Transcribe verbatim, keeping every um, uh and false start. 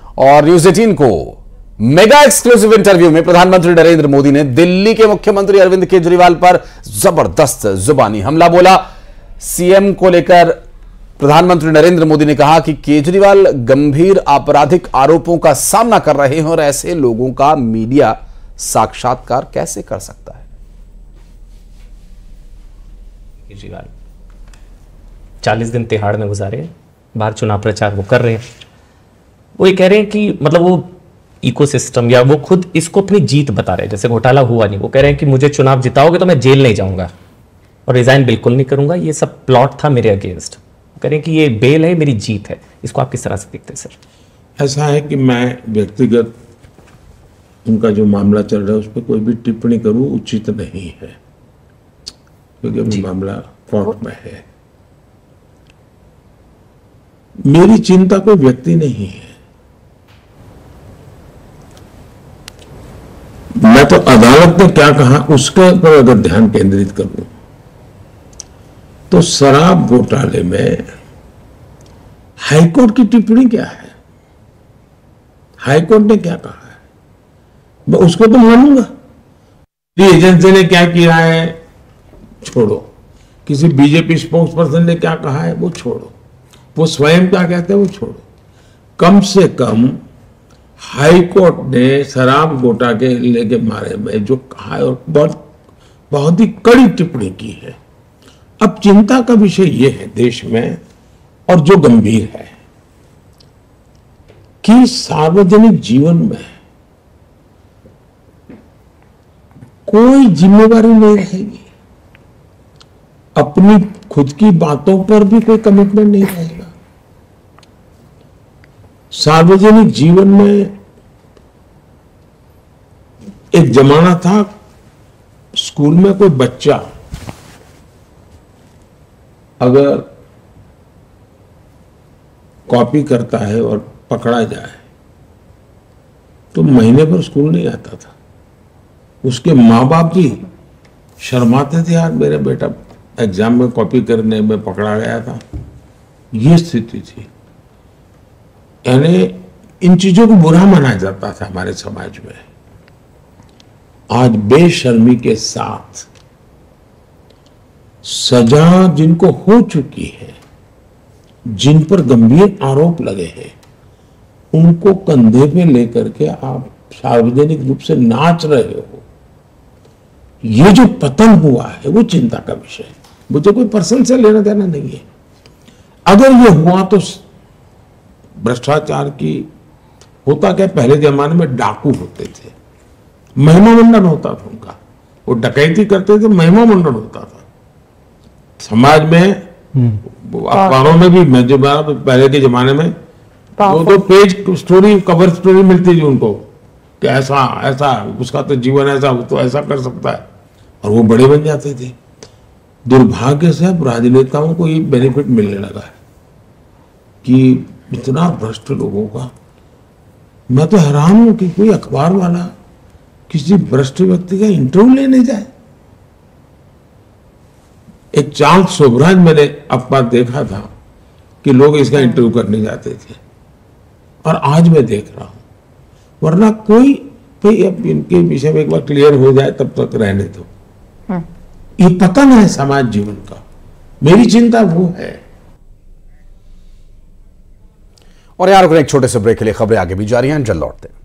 और न्यूज अठारह को मेगा एक्सक्लूसिव इंटरव्यू में प्रधानमंत्री नरेंद्र मोदी ने दिल्ली के मुख्यमंत्री अरविंद केजरीवाल पर जबरदस्त जुबानी हमला बोला। सीएम को लेकर प्रधानमंत्री नरेंद्र मोदी ने कहा कि केजरीवाल गंभीर आपराधिक आरोपों का सामना कर रहे हैं और ऐसे लोगों का मीडिया साक्षात्कार कैसे कर सकता है। केजरीवाल चालीस दिन तिहाड़ में गुजारे, बाहर चुनाव प्रचार वो कर रहे हैं। वो ये कह रहे हैं कि मतलब वो इकोसिस्टम या वो खुद इसको अपनी जीत बता रहे हैं, जैसे घोटाला हुआ नहीं। वो कह रहे हैं कि मुझे चुनाव जिताओगे तो मैं जेल नहीं जाऊंगा और रिजाइन बिल्कुल नहीं करूंगा, ये सब प्लॉट था मेरे अगेंस्ट। कह रहे हैं कि ये बेल है, मेरी जीत है। इसको आप किस तरह से देखते हैं सर? ऐसा है कि मैं व्यक्तिगत उनका जो मामला चल रहा है उस पर कोई भी टिप्पणी करूं उचित नहीं है, क्योंकि अभी मामला कोर्ट में है। मेरी चिंता कोई व्यक्ति नहीं है, मैं तो अदालत ने क्या कहा उसके पर अगर ध्यान केंद्रित करूं तो शराब घोटाले में हाईकोर्ट की टिप्पणी क्या है, हाईकोर्ट ने क्या कहा है, मैं उसको तो मानूंगा। एजेंसी ने क्या किया है छोड़ो, किसी बीजेपी स्पोक्स पर्सन ने क्या कहा है वो छोड़ो, वो स्वयं क्या कहते हैं वो छोड़ो। कम से कम हाईकोर्ट ने शराब घोटाले के बारे में जो कहा है और बहुत बहुत ही कड़ी टिप्पणी की है। अब चिंता का विषय यह है देश में और जो गंभीर है कि सार्वजनिक जीवन में कोई जिम्मेवारी नहीं रहेगी, अपनी खुद की बातों पर भी कोई कमिटमेंट नहीं रहेगा। सार्वजनिक जीवन में एक जमाना था, स्कूल में कोई बच्चा अगर कॉपी करता है और पकड़ा जाए तो महीने भर स्कूल नहीं आता था। उसके माँ बाप भी शर्माते थे, यार मेरा बेटा एग्जाम में कॉपी करने में पकड़ा गया था। ये स्थिति थी, यानी इन चीजों को बुरा माना जाता था हमारे समाज में। आज बेशर्मी के साथ सजा जिनको हो चुकी है, जिन पर गंभीर आरोप लगे हैं, उनको कंधे पे लेकर के आप सार्वजनिक रूप से नाच रहे हो, ये जो पतन हुआ है वो चिंता का विषय है। मुझे कोई पर्सन से लेना देना नहीं है। अगर ये हुआ तो भ्रष्टाचार की होता क्या, पहले जमाने में डाकू होते थे, महिमा मंडन होता था उनका, वो डकैती करते थे, महिमा मंडन होता था समाज में। अखबारों में भी मैं जो पहले के जमाने में दो दो पेज स्टोरी, कवर स्टोरी मिलती थी उनको कि ऐसा ऐसा उसका तो जीवन ऐसा, वो तो ऐसा कर सकता है, और वो बड़े बन जाते थे। दुर्भाग्य से अब राजनेताओं को ये बेनिफिट मिलने लगा है कि इतना भ्रष्ट लोगों का। मैं तो हैरान हूं कि कोई अखबार वाला किसी भ्रष्ट व्यक्ति का इंटरव्यू लेने जाए। एक चार्ल्स शोभराज मैंने अखबार देखा था कि लोग इसका इंटरव्यू करने जाते थे, और आज मैं देख रहा हूं। वरना कोई भाई अब इनके विषय में एक बार क्लियर हो जाए तब तक रहने दो। ये पतन है समाज जीवन का, मेरी चिंता वो है। और यार एक छोटे से ब्रेक के लिए खबरें आगे भी जारी हैं, जल्द लौटते हैं।